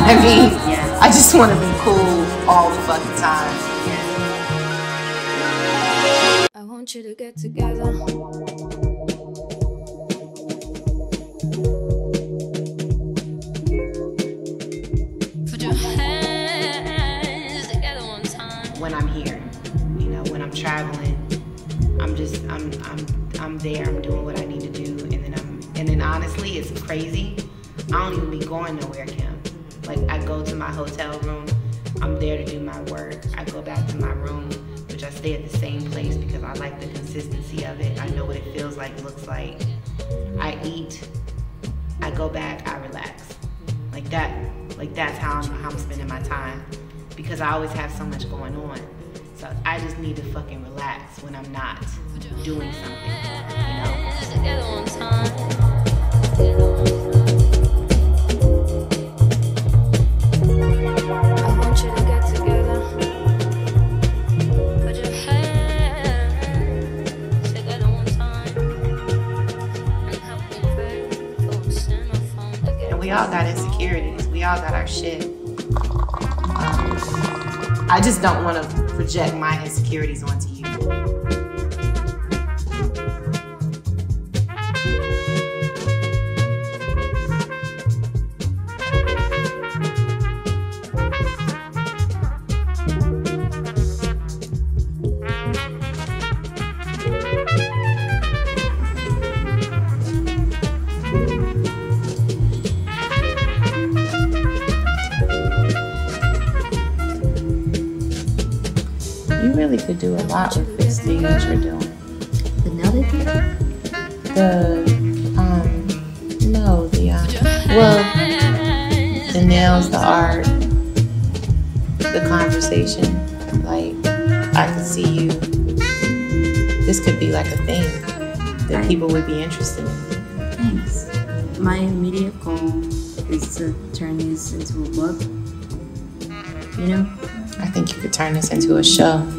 what I mean? Yeah. I just want to be cool all the fucking time. I want you to get together. Put your hands together one time. When I'm here, you know, when I'm traveling, I'm there, I'm doing what I need to do, and then honestly, it's crazy. I don't even be going nowhere, Kim. Like, I go to my hotel room, I'm there to do my work. I go back to my room, which I stay at the same place because I like the consistency of it. I know what it feels like, looks like. I eat, I go back, I relax. Like that's how I'm spending my time, because I always have so much going on. So I just need to fucking relax when I'm not doing something, you know? We all got insecurities. We all got our shit. I just don't want to project my insecurities onto you. You really could do a lot with this thing that you're doing. The nail thing? The nails, the art, the conversation. Like, I could see you. This could be like a thing that people would be interested in. Thanks. My immediate goal is to turn this into a book. You know? I think you could turn this into a show.